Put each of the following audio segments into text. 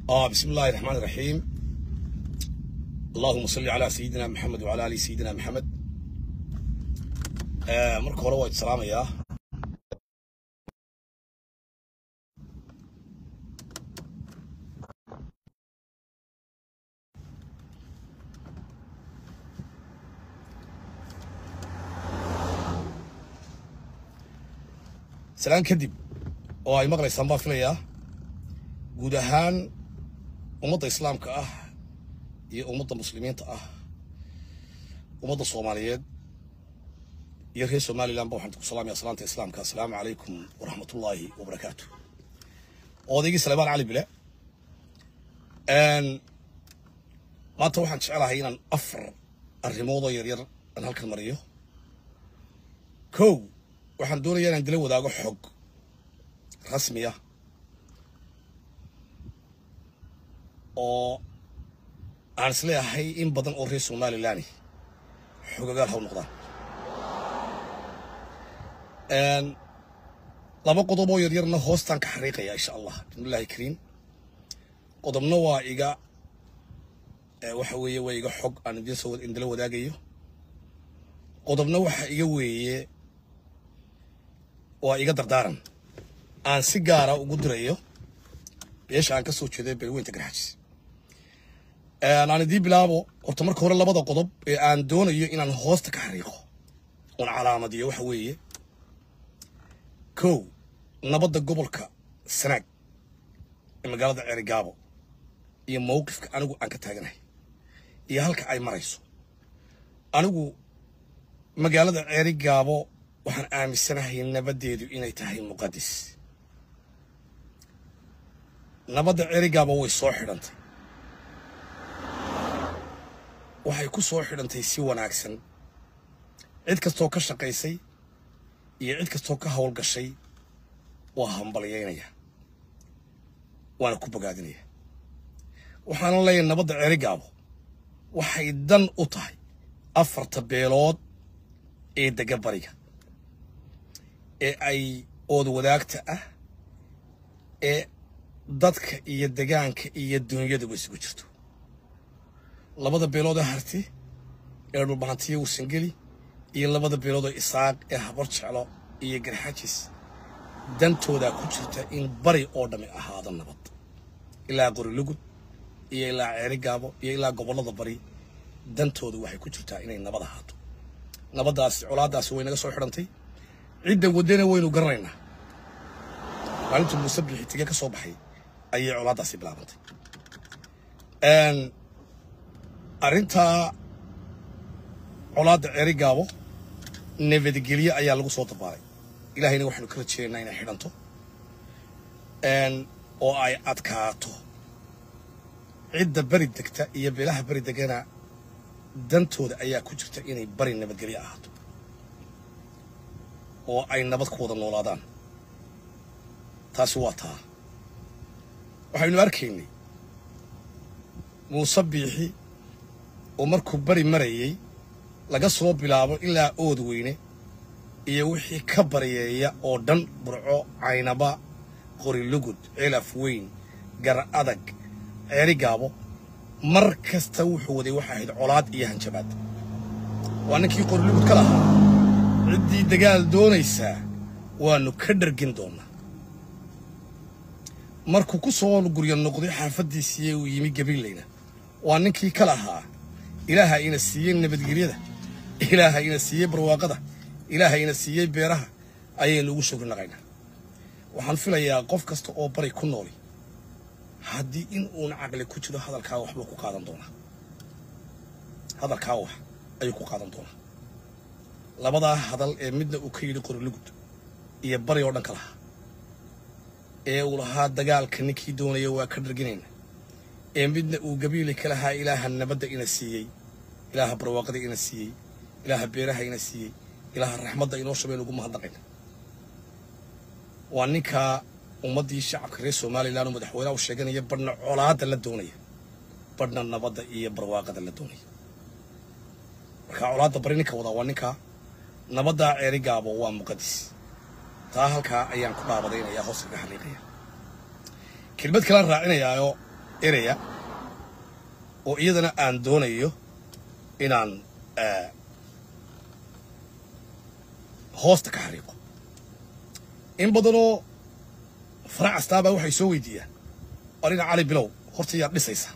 بسم الله الرحمن الرحيم. اللهم صل على سيدنا محمد وعلى آل سيدنا محمد. مركو هore waa islaamaya. سلام kadib oo ay maqlaysaan baa filaya guud ahaan ummadda islaamka ah iyo ummadda muslimiinta ah ummadda Soomaaliyeed iyo reer Soomaaliland waxaan ku salaamayaa salaanta islaamka. Assalaamu calaykum wa rahmatullaahi wa barakaatuh. odaygii Salmaan Cali Bile maanta waxaan jecelahay inaan afar arrimood oo yaryar aan halkan mariyo. waxaan doonayaa inaan dila wadaago xog rasmi ah oo aan isleeyahay in badan oo reer Somaliland xogagaal haw noqdaan. laba qodob oo yaryarna hoostaan ka xariiqaya insha Allah bismillaahi kariim. qodobna waa iga waxa weeye waa iga xog aan dila wadaagayo. qodobna waxa iga weeye waa iga dardaaran aan si gaar ah ugu dirayo beesha aan ka soo jeeday beelweynta Garxajis. aan idii bilaabo horta marka hore labada qodob ee aan doonayo inaan hoosta ka xariiqo oo calaamadiyo waxa weeye nabadda gobolka Sanaag ee magaalada Ceerigaabo iyo mowqifka anigu aan ka taaganahay iyo halka ay marayso. anigu magaalada Ceerigaabo waxaan aaminsanahay nabadeedu inay tahay muqaddis. nabadda Ceerigaabo way soo xidhantay, waxay ku soo xidhantay si wanaagsan. cid kastoo ka shaqaysay iyo cid kastoo ka hawlgashay waa hambalyeynaya, waana ku bogaadinaya. waxaan leeyahay nabadda Ceerigaabo waxay dan u tahay afarta beelood ee dega bariga ee ay ooda wadaagta ah ee dadka iyo deegaanka iyo dunyada isugu jirto. labada beelood ee Harti ee dhulbahantiyo Warsangeli iyo labada beelood ee Isaaq ee Habar Jeclo iyo Garxajis dantooda ku jirta in bari oo dhami ahaado nabad ilaa Qorylugud iyo ilaa Ceerigaabo iyo ilaa gobolada bari. dantoodu waxay ku jirtaa inay nabad ahaato. nabadaas colaadaas way naga soo xidhantay, cidda wadana waynu garanaynaa. maalintii Muuse Biixi Tige ka soo baxay ayay colaadaasi bilaabantay. arrinta colaadda Ceerigaabo nabadgelyo ayaa lagu soo dabaalay. ilaahayna waxaanu kala jeednaa inay xidhanto oo ay adkaato. cidda bari degta iyo beelaha bari degana dantooda ayaa ku jirta inay bari nabadgelyo ahaato oo ay nabad ku wada noolaadaan. taasi waa taa. waxaynu arkaynay Muuse Biixi oo markuu bari marayay laga soo bilaabo ilaa Oodweyne iyo wixii ka bariyeeya oo dhan Burco, Caynaba, Qorylugud, Ceelaf Weyn, Gar Adag, Ceerigaabo mar kasta wuxuu waday waxa ahayd colaad iyo hanjabaad. waa ninkii Qorylugud ka lahaa ciddii dagaal doonaysaa waanu ka dhargin doonaa. markuu ku soo guryo noqday xaafadiisii uu yimi Gabileyna waa ninkii ka lahaa ilaahay ina siiyay nabadgelyada, ilaahay ina siiyay barwaaqada, ilaahay ina siiyay beeraha ayaynu ugu shukrinaqaynaa. waxaan filayaa qof kasta oo bari ku nool haddii in uun caqli ku jiro hadalkaa waxba ku qaadan doonaa. hadalkaa wax ayuu ku qaadan doonaa. labadaa hadal ee midna uu ka yidhi Qorylugud iyo bari oo dhan ka lahaa ee uu lahaa dagaalka ninkii doonaya waa ka dharginayna, ee midna uu Gabiley ka lahaa ilaaha nabadda ina siiyey, ilaaha barwaaqada ina siiyey, ilaaha beeraha ina siiyey, ilaaha raxmadda inoo shabeen ugu mahadnaqayna. waa ninka ummadii shacabka reer Somaliland oo madaxweynaha u sheeganaya badhna colaadda la doonaya badhna nabadda iyo barwaaqada la doonaya. marka colaadda bari ninka wada waa ninka, nabadda Ceerigaabo waa muqaddis. taa halkaa ayaan ku dhaabadaynaya hoos ka xariiqaya. kelmad kale raacinayaayo eraya oo iyadana aan doonayo inaan hoosta ka xariiqo in badanoo farac astaaba waxay soo weydiiyaan arina cali bilow horta yaa dhisaysa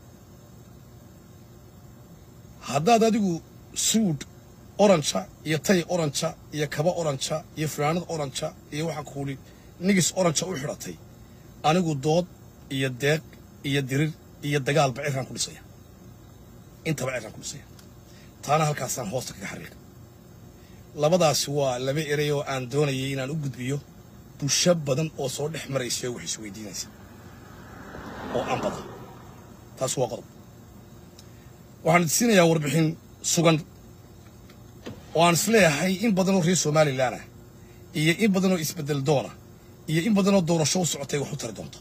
haddaad adigu suud orange iyo tay orange iyo kaba orange iyo fanaanad orange iyo waxa kuuli nigis orange u xiratay anigu dood iyo deeq iyo dirir iyo dagaal baciraan ku dhisaya inta baciraan ku dhisaya taana halkaasaan hoosta kaga xariiq labadaasi waa laba eray oo aan doonayay inaan u gudbiyo bulsho badan oo soo dhex maraysa wax isweydiinaysa oo aan badan taas waa qodob waxaan siinayaa warbixin sugan oo aan isleeyahay in badan oo reer Somaliland ah iyo in badan oo isbedel doona iyo in badan oo doorasho u socotay wax u tari doonto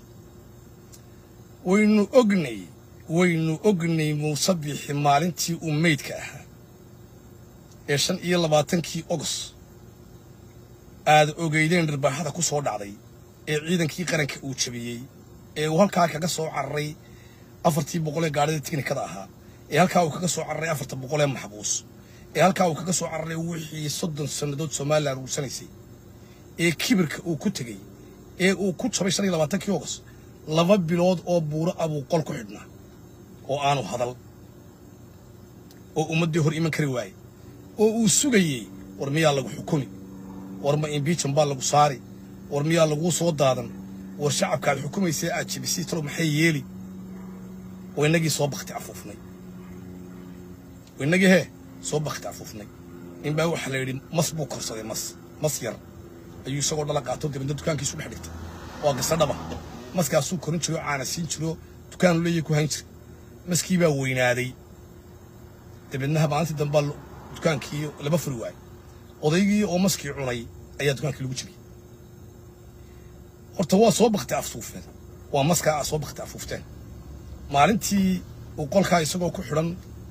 waynu ognay Muusabixi maalintii uu meydka ahaa ee 25 August aad ogeydeen dharbaaxada ku soo dhacday ee ciidankii qaranka uu jabiyay ee uu halkaa kaga soo cararay 400 gaadhida tiknikada ahaa ee halkaa uu kaga soo cararay 400 maxbuus ee halkaa uu kaga soo cararay wixii 30 sanadood Soomaaliland uu sanaysay ee kibirka uu ku tagay ee uu ku jabay 25 August 2 bilood oo buuro abuu qol ku xidhnaa oo aanu hadal oo ummadii hor iman kari waayay oo uu sugayay war miyaa lagu xukumi war ma impeachment baa lagu saari war miyaa lagu soo daadan war shacabka aad xukumaysay aad jibisay talo maxay yeeli waynagii soo baqti afuufnay waynagii soo baqti afuufnay in baa waxa la yiri mas buu korsaday mas yar ayuu isagoo dhala qaato dibadda dukaankiisu dhex dhigtay waa qisadaba maskaasuu korin jiro caana siin jiro dukaan leeyahay ku hayn jiray maskii baa weynaaday dibadnaha maalintii dambe dukaankii laba furi waay odaygii oo maskii cunay ayaa dukaankii lagu jibiyay horta waa soo baqti afuufeen waa maskaa soo baqti afuufteen maalintii uu qolkaa isagoo ku xidhan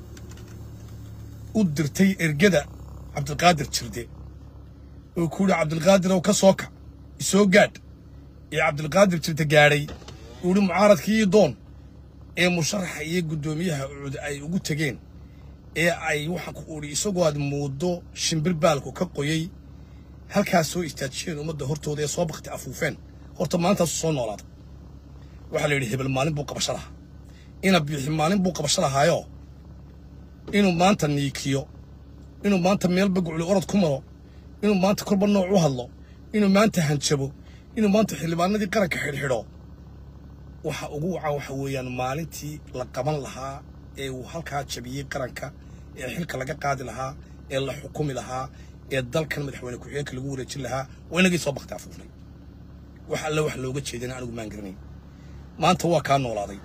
u dirtay ergada Cabdilqaadir Jirde oo ku yiri Cabdilqaadir oo ka soo kac isoo gaadh ee Cabdilqaadir Jirde gaaray uu yiri mucaaradkii doon ee musharaxa iyo gudoomiyaha ucud ay ugu tageen ee ay waxa ku uri isagoo aad moodo shimbir baalku ka qoyay halkaas soo istaajiyeen ummadda hortooda ee soo baqti afuufeen horta maanta soo noolaad waxa la yiri hebel maalin buu qabashada ina bixi maalin buu qabashadahaayo inuu maanta niikiyo inuu maanta meel bagucli orod ku maro inuu maanta kolba nooc u hadlo inuu maanta hanjabo inuu maanta xildhibaanadii qaranka xidhxidho waxa ugu waxa weeyaan maalintii la qaban lahaa ee uu halkaa jabiyay qaranka ee xilka laga qaadi lahaa ee la xukumi lahaa ee dalkan madaxweyne ku xigeenka lagu wareejin lahaa waynagii soo baqti afuufnay waxa la wax looga jeedina anigu maan garanay maanta waa ka noolaaday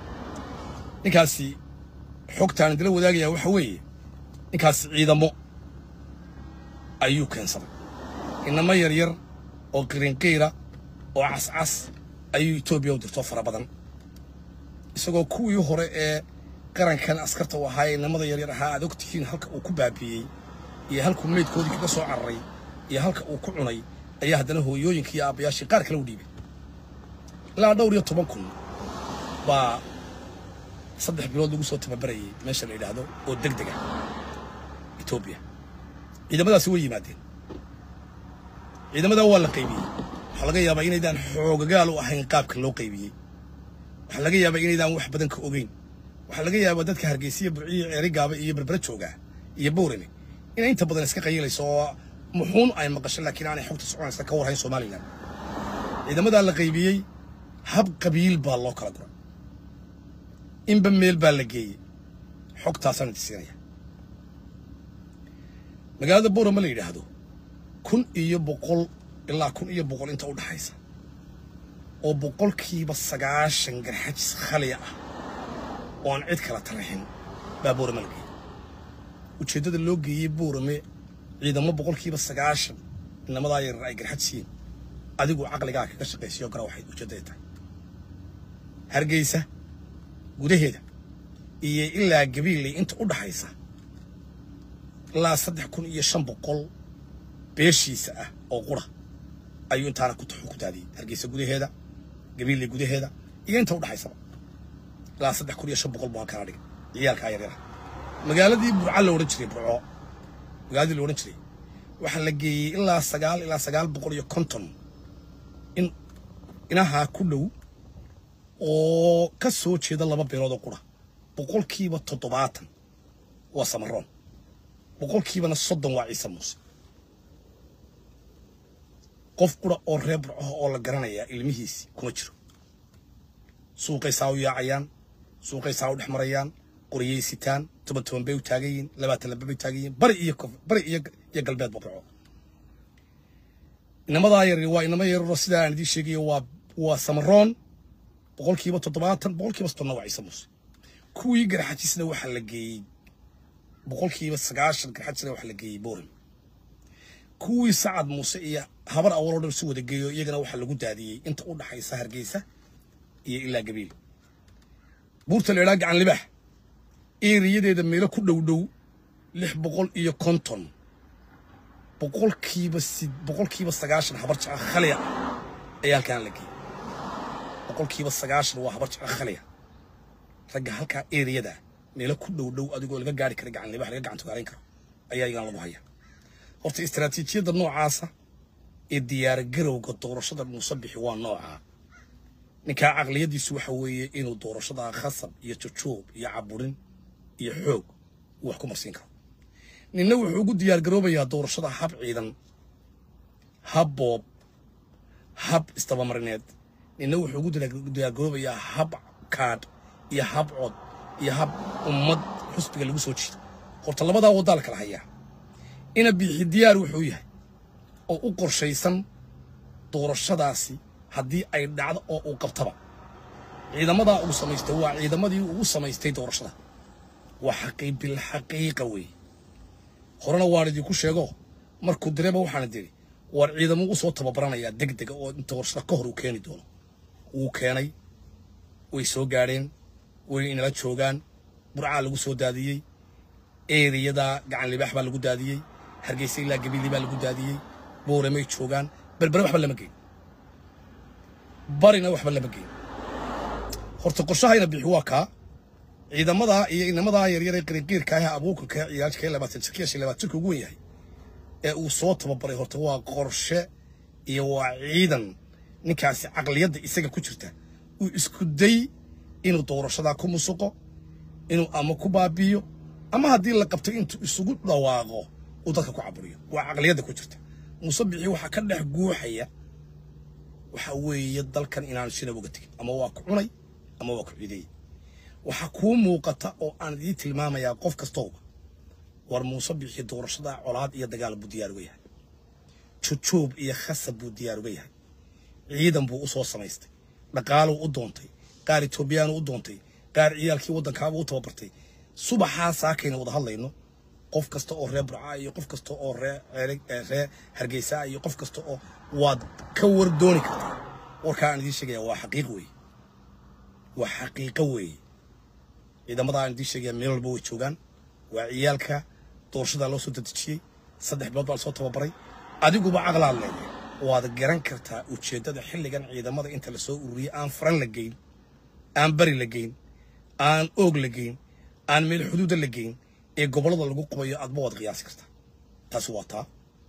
ninkaasi xogtaan dila wadaagaya waxa weeye ninkaasi ciidamo ayuu keensaday inama yar oo qirinqeera oo cascas ayuu Itoobiya u dirto fara badan isagoo kuwii hore ee qarankan askarta u ahaa inamada yar ahaa aad ogtihiin halka uu ku baabiyay iyo halka meedkoodii kaga soo cararay iyo halka uu ku cunay ayaa hadana hooyooyinkii iyo aabayaashii qaar kale u dhiibay ilaa dhowr iyo 10 kun baa 3 bilood lagu soo tababarayay meesha la yiraahdo oo degdeg ah Itoobiya ciidamadaasi way yimaadeen ciidamada waa la qaybiyay waxa laga yaabaa inaydaan xoogagaal u ahayn qaabka loo qaybiyay waxa laga yaabaa inaydaan wax badan ka ogeyn waxa laga yaabaa dadka Hargeysa Burciyo Ceerigaaba iyo Berbera jooga iyo Boorame in inta badan iska qayilayso muxuun ay maqashay laakiin aanay xogta soconaysa ka warhayn Soomaaliland ciidamada la qaybiyay hab qabiil baa loo kala guray inba meel baa la geeyay xogtaasaan siinaya magaalada Boorame la yiraahdo 1,100 ilaa 1,100 inta u dhaxaysa oo boqolkiiba 90 garxajis khaliya ah oo aan cid kala tarixin baa Boorame la geeyay ujeedada loo geeyay Boorame ciidamo boqolkiiba 90 inamada yar ay garxajsiin adigu aqliga ka shaqeeyo gara waxay ujeedada tahay Hargeysa gudaheeda iyo ilaa Gabiiley inta u dhaxaysa ilaa 3,500 beeshiisa ah oo qura ayuu intaana ku taxu ku daadiyay Hargeysa gudaheeda Gabiiley gudaheeda iyo inta u dhaxaysa لا صدق كل يشوف بقول بهالكاري عيالك عيالها مقالدي برعلة ورجلي برعو مقالدي الورجلي وحلقي إلا سجال بقول يكونتون إنها كله أو كسوت شيء الله ببيرود قرا بقول كيبا تطبعات وسمرون بقول كيبا نصدم وعيسى موسى قف قرا أو ربع أو لجرانيا المهيس كمشرو سوق يساوي عيان سوق يساوي الحمريان قرية ستان تبتون بيو تاجين لبات لببي تاجين بري قلبات ببرعو إنما ضاير رواي إنما يرسل عن دي شيء وسمرون بقول كيبا تطبعات بقول كيبا استنوا وعيسى موسى كوي جرحتي سنة وحلقي بقول كيبا سجاش جرحتي سنة وحلقي بورم كوي سعد موسى هبر أول رد سود الجيو يجنا وحلقوا تادي أنت قول حي سهر جيسة إلا قبيل بورت العلاج عن لبح ريد دميله كله دو لح بقول كونتون بقول كيبا سجاش هبرت خليا أيال كان لقي بقول كيبا سجاش وهبرت خليا رجع هالك ريد ميله كله دو أدقول لقى قاري كرجع عن لبح رجع عن تقارين كرو أيال يجنا وضحية horta istaraatiijiyada noocaasa ee diyaar garowga doorashada musabix waa nooca ninka aqliyadiisu waxa weeye inuu doorashada khasab iyo jujuub iyo caburin iyo xoog wax ku marsiin karo ninna wuxuu ugu diyaar garoobayaa doorashada hab ciidan hab boob hab istabamarineed ninna wuxuu ugu diyaar garoobayaa hab kaad iyo hab cod iyo hab ummad xusbiga lagu soo jiido horta labada wadaal kala hayaa ina bixi diyaar wuxuu yahay oo u qorshaysan doorashadaasi haddii ay dhacdo oo uu qabtaba ciidamada uu samaystay waa ciidamadii uu samaystay doorashada waa bil xaqiiqa weey horena waan idinku sheego markuu direeba waxaan diray war ciidamo u soo tababaranaya degdeg oo inta doorashada ka hor uu keeni doono uu keenay way soo gaareen way inala joogaan burca lagu soo daadiyay eeriyada gacan libaax baa lagu daadiyay hargeysa ilaa gabiili baa lagu daadiyay booremay joogaan berbere waxba lama geyn barina waxba lama geyn horta qorshahayna bixi waa kaa ciidamada iyo inamada yaryar ee qiriqiirka ah abuuka ciyaajka 20 ugu yahay ee uu soo tababaray horta waa qorshe iyo waa ciidan ninkaasi aqliyada isaga ku jirta uu isku day inuu doorashada ku musuqo inuu ama ku baabiyo ama haddii la qabto intuu isugu dhawaaqo uu dadka ku caburiyo waa aqliyada ku jirta musabixi waxa ka dhex guuxaya waxa weeye dalkan inaan shina uga tagin ama waa ku cunay ama waa ku ciiday waxa ku muuqata oo aan idin tilmaamayaa qof kastoo war musabixi doorashada colaad iyo dagaal buu diyaar u yahay jujuub iyo khasab buu diyaar u yahay ciidan buu u soo samaystay dhaqaalo u doontay qaar Itoobiyaan u doontay qaar ciyaalkii waddankaaba u tababartay subaxa saakayna wada hadlayno qof kasta oo reer burca iyo qof kasta oo reer hargeysa iyo qof kasta oo waad ka war dooni kartaa warkaan idin sheegaya waa xaqiiq weey waa xaqiiqo weey ciidamada aan idin sheegaya meel walba way joogaan waa ciyaalka doorashada loo soo dadajiyay 3 bilood baa soo tababaray adiguba aqlaal leeyahay waad garan kartaa ujeedada xilligan ciidamada inta la soo ururiyay aan faran la geyn aan bari la geyn aan oog la geyn aan meel xuduud la geyn ee gobolada lagu qabayo aadba wad qiyaas karta taas waa taa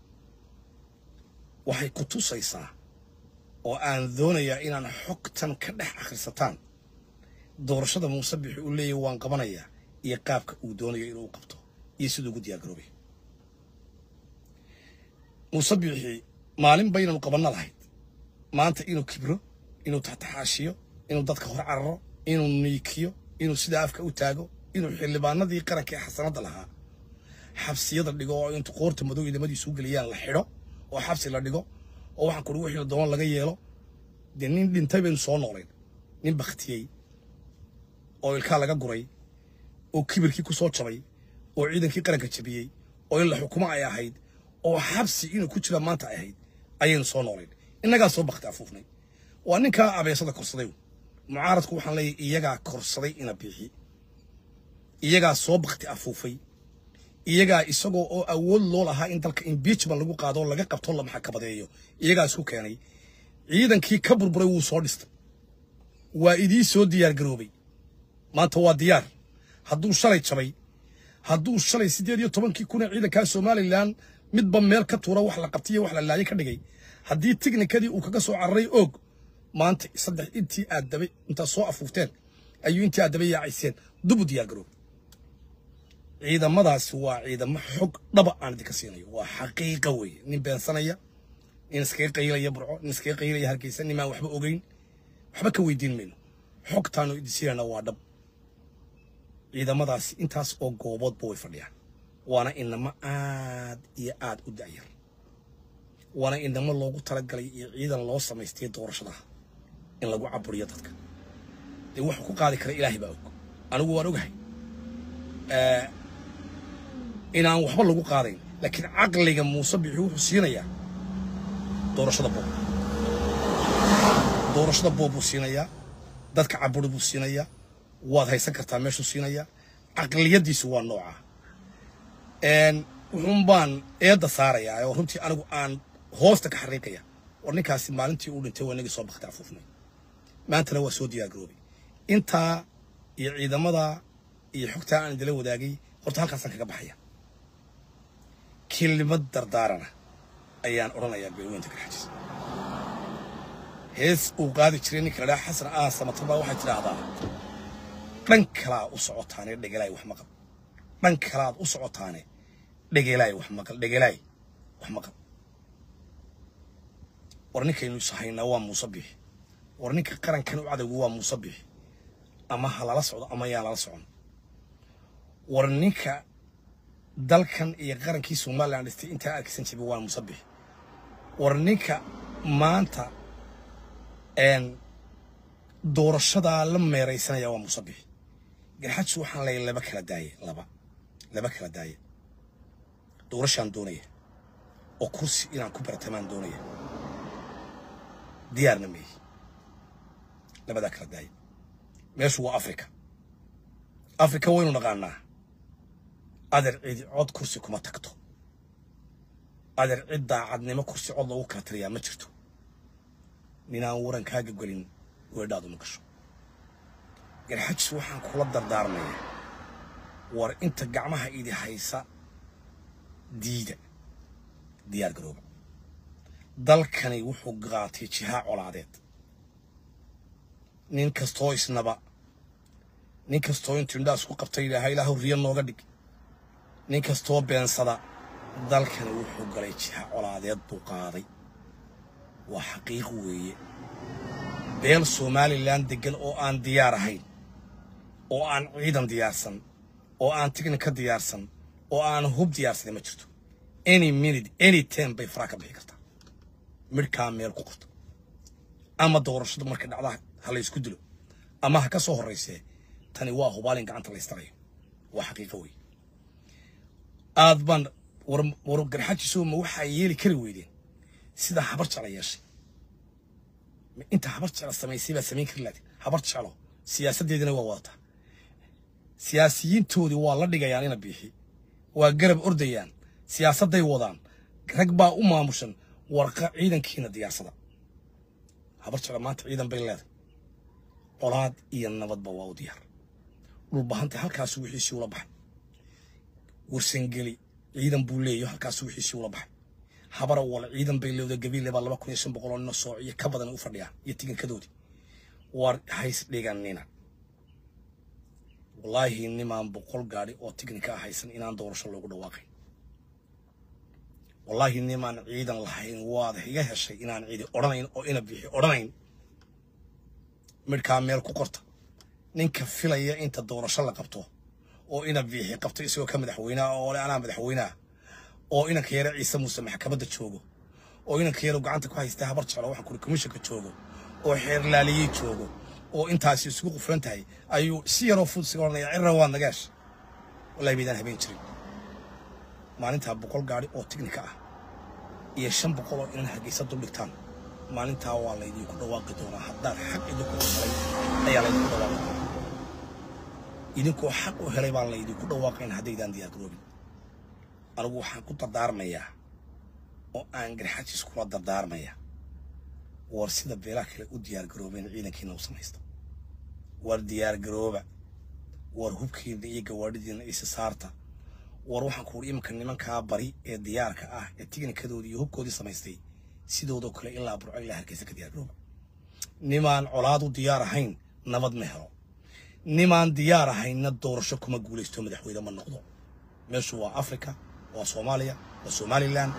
waxay ku tusaysaa oo aan doonayaa inaan xogtan ka dhex akhrisataan doorashada musabixi uu leeyahay waan qabanayaa iyo qaabka uu doonayo inuu qabto iyo sidoo ugu diyaar garoobay musabixi maalin baynu qabanna lahayd maanta inuu kibro inuu taxtaxaashiyo inuu dadka hor cararo inuu niikiyo inuu sida afka u taago inuu xildhibaanadii qaranka ee xasanada lahaa xabsiyada dhigo oo inta qoorta madow idamadiisu galiyaan la xidho oo xabsi la dhigo oo waxaan ku wixii doon laga yeelo nin dhintay baynu soo noqleen nin baktiyay oo ilka laga guray oo kibirkii ku soo jabay oo ciidankii qaranka jabiyay oo in la xukumo ay ahayd oo xabsi inuu ku jira maanta ay ahayd ayaynu soo noqleen innaga soo bakti afuufnay waa ninka abeesada korsaday mucaaradku waxaan leeyahay iyaga korsaday ina bixi iyaga soo bakti afuufay iyaga isagoo oo awood loo lahaa in dalka impeachment lagu qaado laga qabto la maxkamadeeyo iyaga isku keenay ciidankii ka burburay wuu soo dhistay waa idii soo diyaar garoobay maanta waa diyaar hadduu shalay jabay hadduu shalay 18 kuna ciidanka Somaliland midba meel ka tuura wax la qabtiyo wax la laayay ka dhigay haddii tiknikadii uu kaga soo cararay og maanta saddex intii aad dabay inta soo afuufteen ayuu intii aad dabay yaacayeen dubu diyaar garow ciidamadaas waa ciidamo xog dhaba aan idinka siinayo waa xaqiiqo weey nin beensanaya in iskaga qaylaya burco in iskaga qaylaya hargeysa nima waxba ogeyn waxba ka weydiin mayno xogtaanu idinsiina waa dhab ciidamadaas intaas oo goobood buu fadhiyaan waana inama aad iyo aad u daayir waana inama loogu talagalay iyo ciidan loo samaystay doorashada in lagu caburiyo dadka ee wax ku qaadi kara ilaahay baa og anigu waan ogahay inaan waxba lagu qaadayn laakiin aqliga Muuse bixi wuxuu siinayaa doorashada boob buu siinayaa dadka caburi buu siinayaa waad haysan kartaa meeshu siinayaa aqliyadiisu waa nooca wuxuun baan eeda saarayaa oo runtii anigu aan hoosta ka xariiqaya war ninkaasi maalintii uu dhintay wanaga soo baxtay afuufnay maantana waa soo diyaar garoobay inta iyo ciidamada iyo xogta aan idila wadaagay horta halkaas kaga baxaya كلمة دردارنا أيان أورنا يا بيوين تكرهجس هيس وقاعد تشريني كلا حسن ما طبعا واحد ترى هذا من كلا أصعد ثاني دجلاي وحمقل من كلا أصعد ثاني دجلاي وحمقل دجلاي وحمقل ورنيك إنه صحيح نوام مصبيح ورنيك قرن كانوا عاد جوا مصبيح أما هلا لصعد أما يا لصعد ورنيك dalkan iyo qarankii Soomaaliland istii inta arkaysan jibi waa Musabbix warninka maanta doorashada la meeraysanaya waa Musabbix garxads waxaan leeyahay laba kala daayay doorashan doonaya oo kursi inaan ku bartamaan doonaya diyaarna meey labada kala daayay meeshu waa Afrika waynu naqaanaa أدر عيد عود كرسي كما تكتو أدر عيد عدني ما كرسي عود لو كاتريا ما شرتو نينا ورن كاجي قولين وردادو مكشو قال حج سوحان كل الدردارنا ور أنت جعمها إيدي حيسا ديار جروب دل كان يوحو قاتي شها علادات نين كستويس نبا نين كستوين تنداس وقبتي لها إله الريال نوغدك nin kastoo beensada dalkan wuxuu galay jiha colaadeed buu qaaday waa xaqiiq weeye beel Somaliland degan oo aan diyaar ahayn oo aan ciidan diyaarsan oo aan tiknika diyaarsan oo aan hub diyaarsan ma jirto any minute any time bay faraka bixi kartaa midka meel ku qorto ama doorashada marka dhacda hal isku dilo ama ha ka soo horeysay tani waa hubaalin gacanta la istarayo waa xaqiiq weeye أضمن ورجل سو ما وحيلي كل ويدين سيدا حبرت على ياشي أنت حبرت على السماء سيبا سمين كلاتي حبرت على سياسة دينا وواضح سياسيين تودي والله اللي جايين بيحي وقرب أرديان سياسة دي وضعن رقبة مشن ورقة عيدا كينا ديار صدا حبرت على مات عيدا بيلاد قراد إيان نبض بواو ديار والبهانت هالكاسو وحيسي ولا بحن ورسنجلي عيدن بولي halkaas wixii si wala baxay habara wala ciidan bay leeyahay gabiil baa 2500 no soo iyo ka badan u fadhiya iyo tiginkadoodi war hays dhiganina wallahi nimaan 100 gaari oo tignika haysan inaan doorasho loogu dhawaaqay wallahi nimaan ciidan lahayn waad iga heshay inaan ciidi oranayn oo ina bixi oranayn midka meel ku qorta ninka filaya inta doorasho la qabto oo ina bixi qabto isoo ka madaxweynaha oo ana madaxweynaha oo ina keera Ciise Muuse maxkamadda joogo oo ina keero gacanta ku haysta habar jeclo waxa ku komishanka joogo oo xeer laaliyay joogo oo intaas isugu qufran tahay ayuu si yar oo fudsigoonaya cirrawaan nagaash wallahi bidaan habeen jirin maalinta 100 gaari oo tiknika ah iyo 500 oo in Hargeysa dul dhigtaan maalinta waa la idin ku dhawaaqi doonaa hadda xaq idinku helay ayaa la idinku dhawaaqay idinku xaq u helay baan la idinku dhawaaqayn haddaydan diyaar garoobin anigu waxaan ku dardaarmayaa oo aan garxajis kula dardaarmaya war sida beela kale u diyaar garoobeen ciidankiina u samaysto war diyaar garooba war hubkiina iyo gawaadhidiina isa saarta war waxaan ku imka nimanka bari ee diyaarka ah ee tignikadooda iyo hubkoodii samaystay sidoo kale ilaa burco ilaa Hargeysa ka diyaar garooba nimaan colaad u diyaar ahayn nabad ma helo nimaan diyaar ahayna doorasho kuma guuleysto madaxweyne ma noqdo meeshu waa Afrika waa Soomaaliya waa Somaliland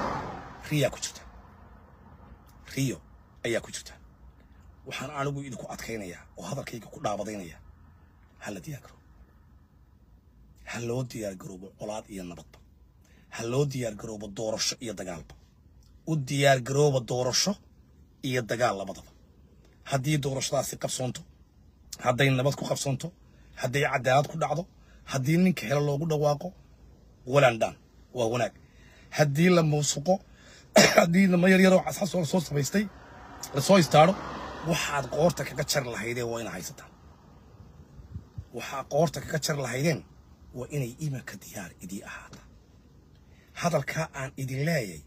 Rio ayaa ku jirta waxaan anigu idinku adkaynayaa oo hadalkayga ku dhaabadaynaya hal diyaar garoob hal loo diyaar garoobo colaad iyo nabadba hal loo diyaar garoobo doorasho iyo dagaalba u diyaar garoobo doorasho iyo dagaal labadaba haddii doorashadaasi qabsoonto hadday nabad ku qabsoonto hadday cadaalad ku dhacdo haddii ninka helo loogu dhawaaqo walaandaan waa wanaag haddii la muusuqo haddii lama yaryaro casas oo soo samaystay la soo istaaro waxaad qoorta kaga jar lahaydeen waa inay haysataan waxaa qoorta kaga jar lahaydeen waa inay imanka diyaar idii ahaata hadalka aan idin leeyay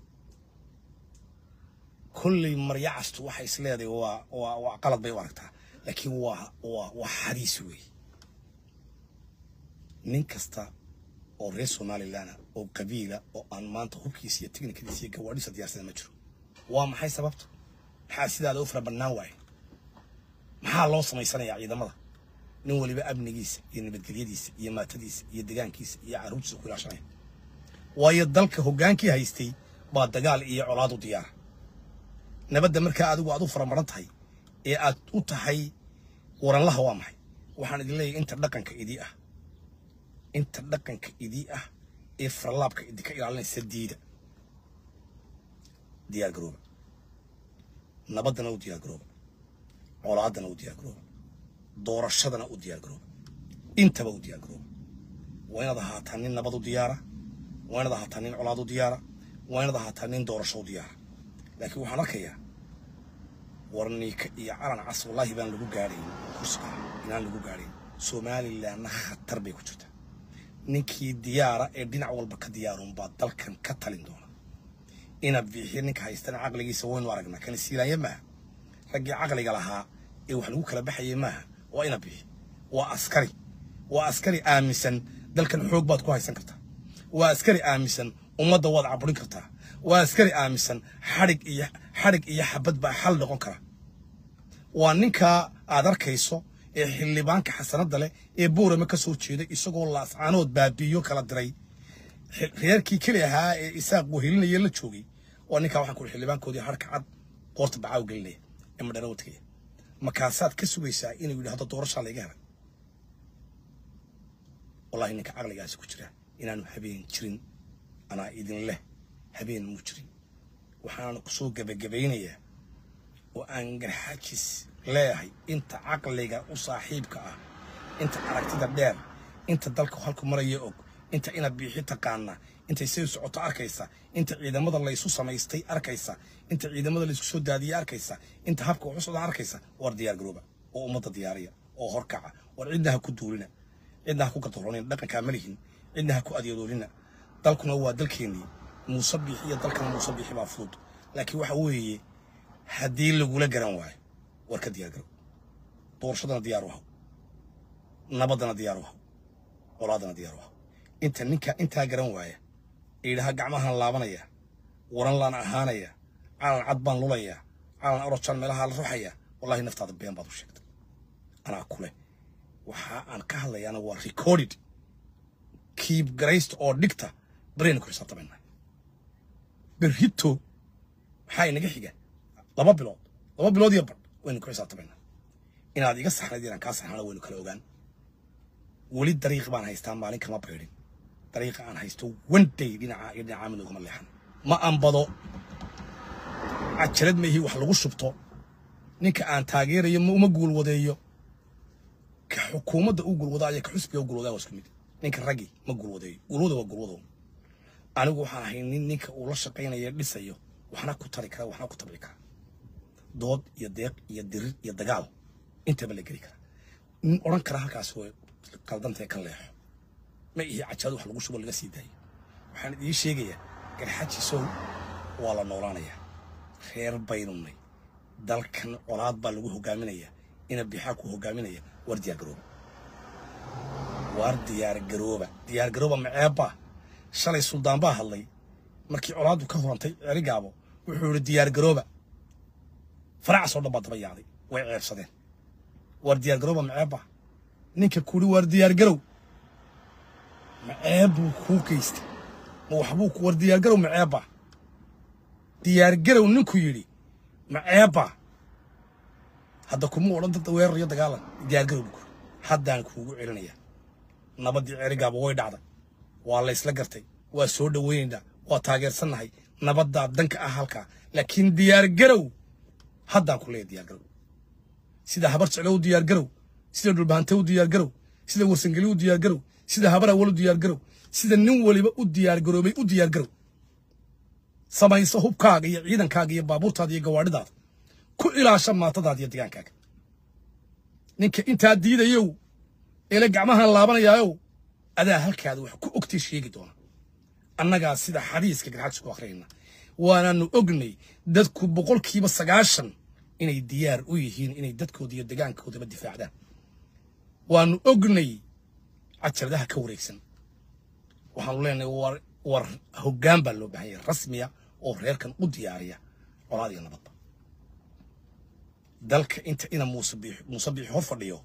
kulli maryacastu waxay isleeday waa qalad bay u aragtaa laakiin waa xadiis weey nin kasta oo reer Somaliland oo qabiila oo aan maanta hubkiisa iyo tignikadiisa iyo gawaadhiisa diyaarsan ma jiro waa maxay sababta maxaa sidaada u fara banaan waay maxaa loo samaysanayaa ciidamada nin waliba amnigiisa iyo nabadgelyadiisa iyo maatadiisa iyo deegaankiisa iyo caruurtiisa ku ilaashanaya waayo dalka hogaankii haystay baa dagaal iyo colaad u diyaar nabadda markaa adigu aad u faramaran tahay ee aad u tahay waranlaha waa maxay waxaan idin leeyahay inta dhaqanka idii ah ee farlaabka idinka ilaalinaysa diida diyaar garooba nabadana u diyaar garooba colaadana u diyaar garooba doorashadana u diyaar garooba intaba u diyaar garooba waa inaad ahaataa nin nabad u diyaara waa inaad ahaataa nin colaad u diyaara waa inaad ahaataa nin doorasho u diyaara laakiin waxaan arkayaa warniika iyo calan cas wallahi baan lagu gaadhayn kursiga inaan lagu gaadhayn Somaliland khatar bay ku jirtaa ninkii diyaara ee dhinac walba ka diyaarun baa dalkan ka talin doona ina bixi ninka haystana aqligiisa waynu aragnaa kan siilaya ma ragii aqliga lahaa ee wax lagu kala baxayay ma waa ina bixi waa askari aaminsan dalkan xoog baad ku haysan kartaa waa askari aaminsan ummadda waad caburin kartaa waa askari aaminsan xarig iyo xabad baa xal noqon kara waa ninka aad arkayso ee xildhibaanka xasanada leh ee boorama ka soo jeeday isagoo laascaanood baabiyo kala diray reerkii kali ahaa ee isaaq wehelinaya la joogay waa ninka waxaan ku xildhibaankoodii harka cad qoorta bacaaw gelinaya ee madhara wadkaya markaasaad ka sugaysaa inuu yidhaahdo doorashaa laga helay wallahi ninka caqligaasi ku jira inaanu habeen jirin anaa idin leh habeen mu jirin waxaan ku soo gabagabaynayaa oo aan garxaajis leeyahay inta caqliga u saaxiibka ah inta aragtida dheer inta dalka halku maraya og inta ina bixi taqaana inta soo socoto arkaysa inta ciidamada la isu samaystay arkaysa inta ciidamada la isku soo daadiyay arkaysa inta habka u soo arkaysa war diyaar garooba oo umada diyaariya oo horkaca war cidnaha ku duulina cidnaha ku qadrooneen dhaqanka malihin cidnaha ku adeedoolina dalkuna waa dalkeenii muusabix iyo dalkan muusabix baa fudud laakiin waxa weeye haddii lagula garan waayo warka diyaar garoob doorashadana diyaar waha nabadana diyaar waha colaadana diyaar waha intaa garan waaya idhaha gacmahan laabanaya waran laan ahaanaya calan cad baan lulaya calan orojan meelaha la ruxaya wallahi naftaada been baad u sheegtay anaa kule waxa aan ka hadlayaana waa recorded keep graced oo dhigta brain ku xisaabtamayna berhito waxay naga xiga laba bilood iyo bar waynu ku xisaabtamayna inaad iga saxnayd inaan ka saxnana waynu kala ogaan wali dariiq baan haystaa maalin kama beerin dariiqa aan haysto one day dhinaca mid ugama leexan ma anbado ajalad ma ihi wax lagu shubto ninka aan taageerayo uma guulwadeeyo ka xukuumadda u guulwadaayo ka xusbiga u guulwadaa isku mid ninka ragi ma guulwadeeyo guulwada waa guulwado anigu waxaan ahay ninka uu la shaqaynayo dhisayo waxna ku tari kara waxna ku tabci kara dood iyo deeq iyo dirir iyo dagaal intaba la geli kara oran kara halkaas way qaldantay kan leexo ma ihi cajad wax lagu shubo laga sii daayo waxaan idin sheegayaa garxajisow waa la noolaanayaa reer baynunay dalkan colaad baa lagu hogaaminayaa ina bixaa ku hogaaminaya war diyaar garoob waar diyaar garooba maceeba shalay suldaan baa hadlay markii colaadu ka horantay erigaabo wuxuu yiri diyaar garooba farac soo dhaba daba yaaday way ceebsadeen waar diyaar garooba maceeba ninka kuuri waar diyaar garow maceebu ku geystay ma waxbuu ku war diyaar garow maceeba diyaar garow ninku yiri maceeba hadda kuma oran dad weerar iyo dagaalan diyaar garow haddaan kuugu celinaya nabadii erigaabo way dhacday waa la isla gartay waa soo dhaweynaa waa taageersanahay nabadda danka ah halka laakiin diyaar garow haddaan ku leeyahay diyaar garow sida habar jeclow diyaar garow sida dhulbaantow diyaar garow sida warsangeliw diyaar garow sida habara wal diyaar garow sida nin waliba u diyaar garoobay u diyaar garow samayso hubkaaga iyo ciidankaaga iyo baabuurtaada iyo gawaadhidaada ku ilaasha maatadaada iyo digaankaaga ninka intaa diidayow ila gacmahan laabanayaayow adaa halkaada wax ku ogtay sheegi doona annagaa sida xadiiska garxaadis ku akhriyayna waanaanu ognay dadku 90% inay diyaar u yihiin inay dadkooda iyo deegaankoodaba difaacdaan waanu ognay cajaladaha ka wareegsan waxaanu leenahay war hoggaan baa loo baahan yahay rasmiya oo reerkan u diyaariya colaad iyo nabadba dalka inta ina musabiix hor fadhiyo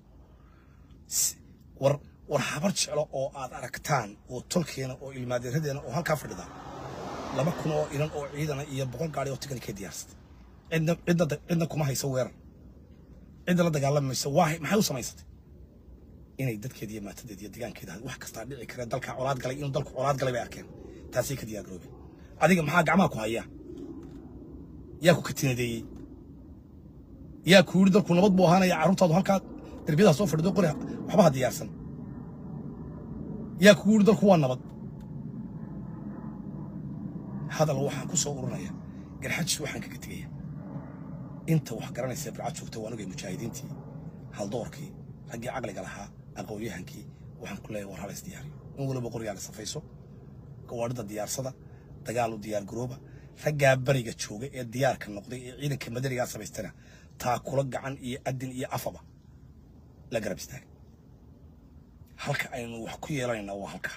war habar jeclo oo aad aragtaan oo tolkeena oo ilmaadeeradeena oo halka fadhida 2,000 oo inan oo ciidana iyo 100 gaari oo tiknikay diyaarsatay cidna kuma hayso weerar cidda la dagaalamayso maxay u samaysatay inay dadkeeda iyo maatadeeda iyo deegaankeeda wax kasta dhici kara dalka colaad galay inuu dalku colaad galay bay arkeen taasay ka diyaar garoobay adiga maxaa gacmaha ku haya yaa ku katinadeeyay yaa ku yiri dalku nabad buu ahaanaya carruurtaadu halka darbiyada soo fadhido qori waxba ha diyaarsan yaa ku yiri dalku waa nabad hadal waxaan ku soo ururinaya garxaadis waxaan kaga tagaya inta wax garanaysa barcad joogta waan ogay mujaahidiintii hal doorkii ragii aqliga lahaa aqoonyahankii waxaan ku leeyahay war hal is diyaariyo in waliba qoriga safayso gawaarida diyaarsada dagaal u diyaar garooba ragga bariga jooga ee diyaarka noqday ee ciidanka madaniga samaystana taa kula gacan iyo adin iyo afaba la garab istaag halka aynu wax ku yeelanayna waa halka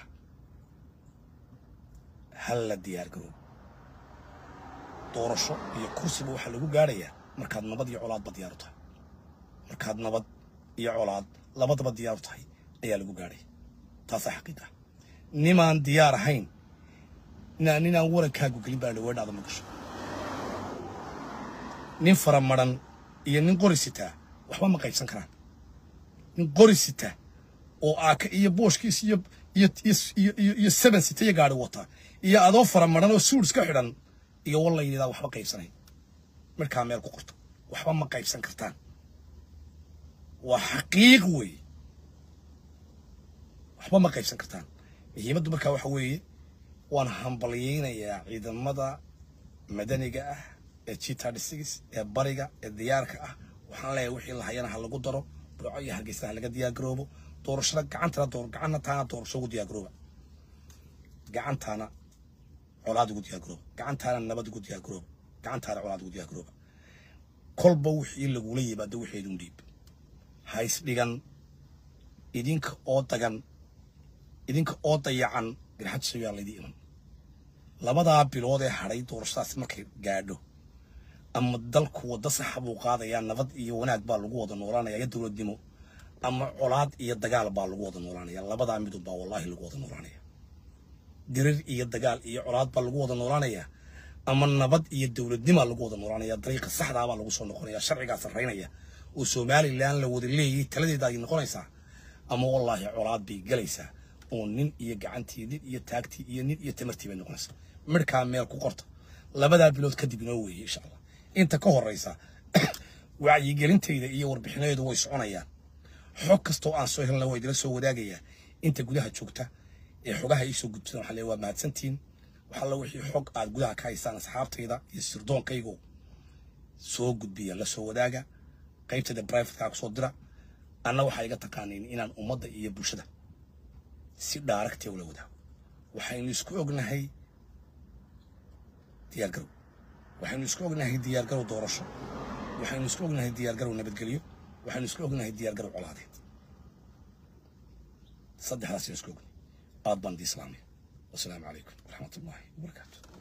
hal la diyaar garoob doorasho iyo kursiga waxa lagu gaarayaa markaad nabad iyo colaad diyaar u tahay markaad nabad iyo colaad labadaba diyaar u tahay ayaa lagu gaaray taas xaqiiqo nimaan diyaar ahayn ninaan warankaagu gelin baa dhawaadada ma gasho nin faramaran iyo nin qorisita waxba ma qaybsan karaan nin qorisita oo aaka iyo booshkiis iyo 7 sita iyo gaari wata iyo adoo faramaran oo suud iska xidhan iyo wallayda waxba qaybsanay markaa meel ku qorto waxba ma qaybsan kartaan waa xaqiiq weey waxba ma qaybsan kartaan muhiimaddu markaa waxa weeye waan hambaliyeynayaa ciidamada madaniga ah ee Cheetah Districts ee bariga ee diyaarka ah waxaan leeyahay wixii la hayana lagu daro burco iyo hargeysa laga diyaar garoobo doorashada gacanta taana doorasho ugu diyaar garooba gacantana colaad ugu diyaar garooba gacantana nabad ugu diyaar garooba gacantana colaad ugu diyaar garooba kolba wixii lagu leeyahay wixii dun dhiib hays dhigan idinka oo dayacan garxaadis ayaa leedii iman labada bilood ee haray doorashadaas markay gaadho ama dalku wada sax buu qaadaya nabad iyo wanaag baa lagu wada noolaanaya dawladnimo ama colaad iyo dagaal baa lagu wada noolaanaya labada mid baa wallahi lagu wada noolaanaya dirir iyo dagaal iyo colaad baa lagu wada noolaanaya ama nabad iyo dawladnimo lagu wada noolaanaya dariiqa saxda ah baa lagu soo noqonaya sharciga sareynaya oo Soomaaliland la wada leeyahay taladeeda ay noqonaysaa ama wallahi colaad bay galaysaa oo nin iyo gacantii iyo taagtii iyo nin iyo tamartii bay noqonaysaa markaa meel ku qorto labada bilood kadib inoo weeyay insha Allah inta ka horeysa wacyi gelintayda iyo warbixinaydu way soconayaan xog kasto aan soo helnaa way dila soo wadaagaya inta gudaha joogta ee xogaha ay soo gudbtaan waxa leeyahay waa mahadsantiin waxa la wixii xog aad gudaha ka haystaan asxaabtayda iyo sirdoonkaygu soo gudbiya la soo wadaaga qaybtada private ka soo dira anna waxa iga taqaaniin inaan ummadda iyo bulshada si direct wala wada waxaynu isku ognahay diyaar garow waxaynu isku ognahay diyaar garow doorasho waxaynu isku ognahay diyaar garow nabadgelyo waxaynu isku ognahay diyaar garow colaadeed صدق هذا سيسكوك أضمن دي إسلامي والسلام عليكم ورحمة الله وبركاته.